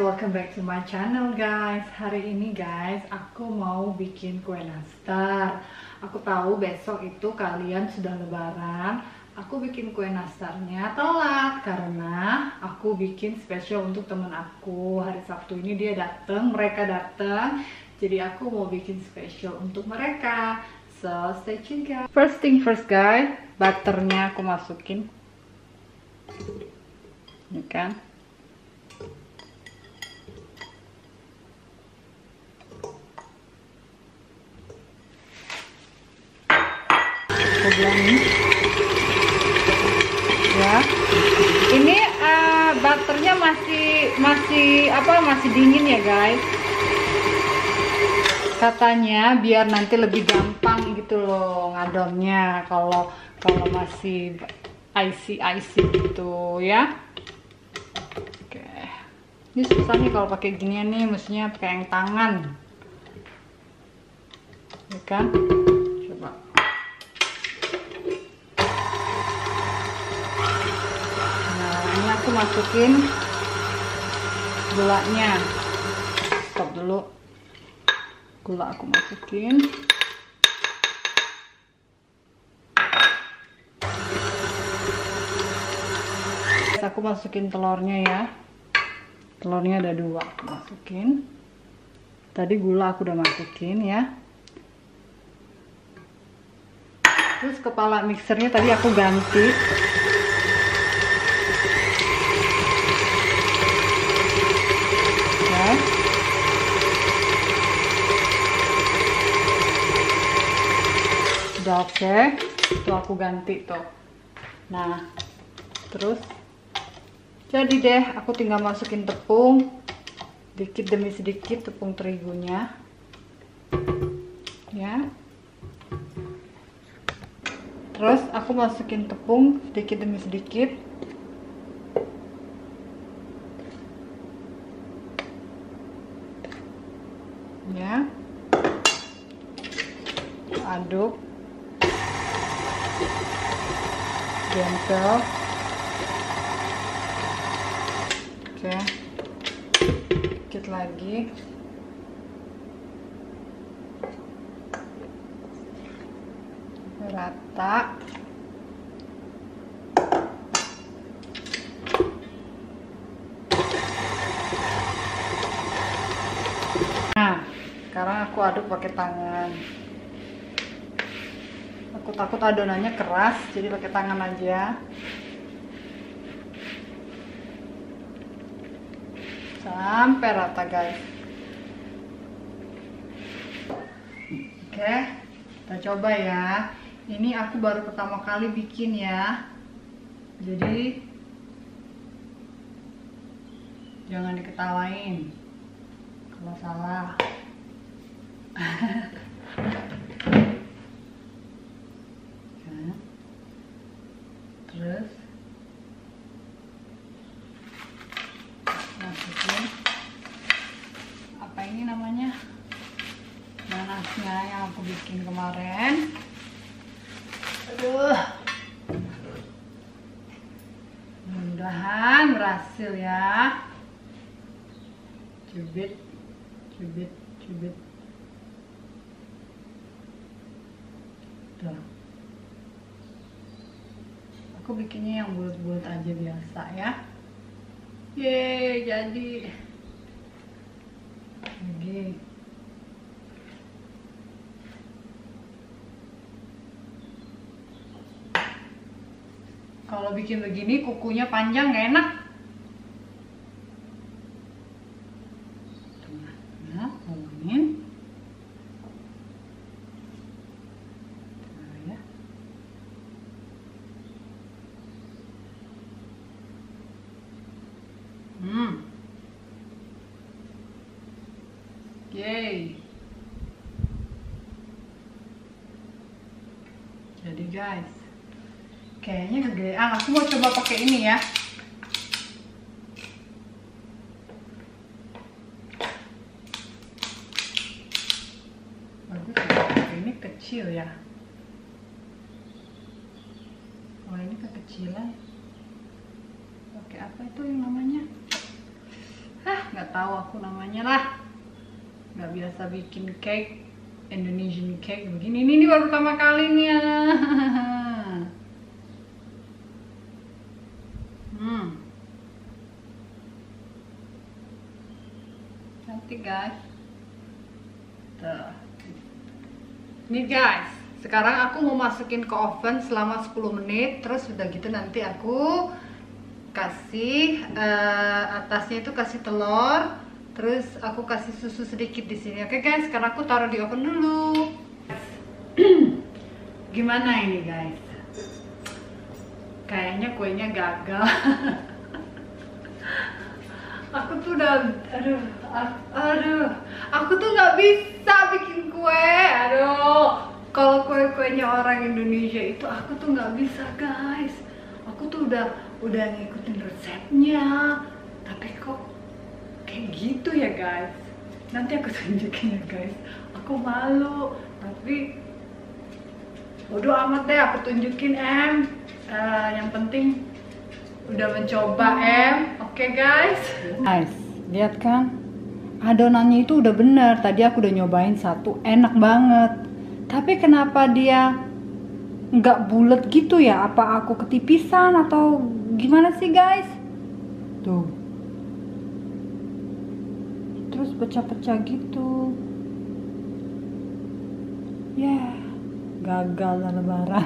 welcome back to my channel guys. Hari ini guys, aku mau bikin kue nastar. Aku tahu besok itu kalian sudah lebaran. Aku bikin kue nastarnya telat karena aku bikin spesial untuk temen aku. Hari Sabtu ini dia datang, mereka datang. Jadi aku mau bikin spesial untuk mereka. So stay tune guys. First thing first guys, butternya aku masukin. Ini kan. Ya, ini butternya masih dingin ya guys. Katanya biar nanti lebih gampang gitu loh ngadonnya kalau masih icy gitu ya. Oke, ini susah nih kalau pakai ginian nih, mestinya pakai yang tangan, ya kan? Coba. Aku masukin gulanya. Stop dulu. Gula aku masukin. Aku masukin telurnya ya. Telurnya ada 2 aku masukin. Tadi gula aku udah masukin ya. Terus kepala mixernya tadi aku ganti. Udah oke, itu aku ganti tuh. Nah, terus jadi deh, aku tinggal masukin tepung dikit demi sedikit, tepung terigunya ya. Terus aku masukin tepung sedikit demi sedikit. Ya, aduk gentle. Oke, dikit lagi. Rata. Nah, sekarang aku aduk pakai tangan. Aku takut adonannya keras, jadi pakai tangan aja. Sampai rata guys. Oke, kita coba ya. Ini aku baru pertama kali bikin ya. Jadi jangan diketawain kalau salah. Terus masukin apa ini namanya, nanasnya yang aku bikin kemarin. Aduh, mudah-mudahan berhasil ya. Cubit. Tuh. Aku bikinnya yang bulat-bulat aja biasa ya. Yeay, jadi lagi. Kalau bikin begini kukunya panjang gak enak. Nah, ngomongin. Yay. Jadi guys, kayaknya kegedean. Aku mau coba pakai ini ya. Bagus ya, ini kecil ya. Oh, ini kekecilan. Pakai apa itu yang namanya? nggak tahu aku namanya lah, nggak biasa bikin cake Indonesian cake begini. Ini baru pertama kalinya. Cantik guys. Tuh. Nih guys, sekarang aku mau masukin ke oven selama 10 menit. Terus udah gitu nanti aku kasih atasnya itu kasih telur. Terus aku kasih susu sedikit di sini. Oke guys, sekarang aku taruh di oven dulu. Gimana ini guys? Kayaknya kuenya gagal. Aku tuh udah, aduh, aku tuh nggak bisa bikin kue. Aduh, kalau kue-kuenya orang Indonesia itu aku tuh nggak bisa guys. Aku tuh udah ngikutin resepnya, tapi kok kayak gitu ya guys. Nanti aku tunjukin ya guys. Aku malu, tapi bodo amat deh, aku tunjukin yang penting udah mencoba Oke guys. Guys, lihat kan? Adonannya itu udah bener. Tadi aku udah nyobain satu, enak banget. Tapi kenapa dia nggak bulat gitu ya? Apa aku ketipisan atau gimana sih guys? Tuh. Terus pecah-pecah gitu. Ya, gagal lebaran.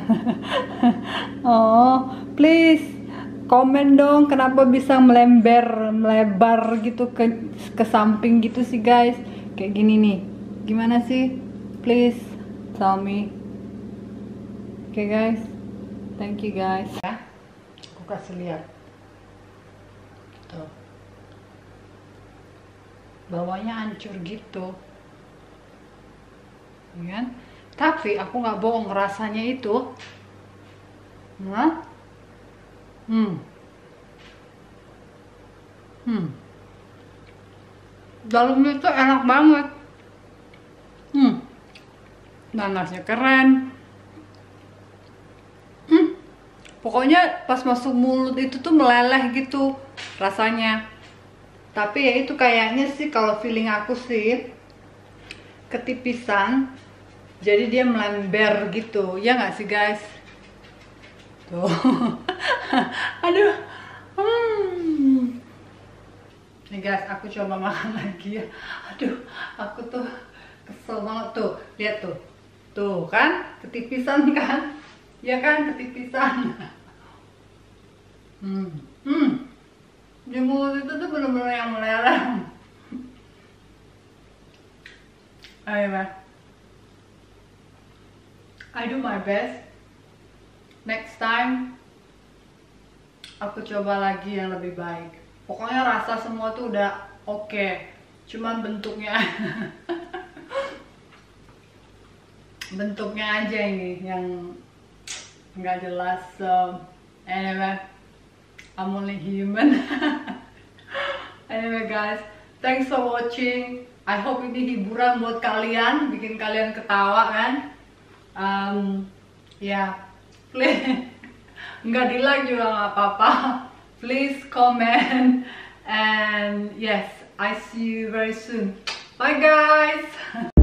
Oh, please komen dong kenapa bisa melebar gitu ke samping gitu sih guys. Kayak gini nih. Gimana sih? Please tell me. Oke guys. Thank you guys. Ya. Aku kasih lihat. Tuh. Bawahnya hancur gitu. Ya kan? Tapi aku nggak bohong, rasanya itu dalamnya itu enak banget. Nanasnya keren. Pokoknya pas masuk mulut itu tuh meleleh gitu rasanya. Tapi ya itu kayaknya sih kalau feeling aku sih ketipisan. Jadi dia melember gitu. Ya nggak sih guys? Tuh. Aduh. Nih guys, aku coba makan lagi ya. Aduh, aku tuh kesel banget tuh. Lihat tuh. Tuh kan, ketipisan kan? Ya kan, ketipisan. Di mulut itu tuh bener-bener yang meleleh. Ayo, I do my best. Next time aku coba lagi yang lebih baik. Pokoknya rasa semua tuh udah oke. Cuman bentuknya bentuknya aja ini yang nggak jelas. Anyway, I'm only human. Anyway guys, thanks for watching. I hope ini hiburan buat kalian, bikin kalian ketawa kan. Ya, please, nggak di like juga nggak apa-apa. Please comment and yes, I see you very soon. Bye guys.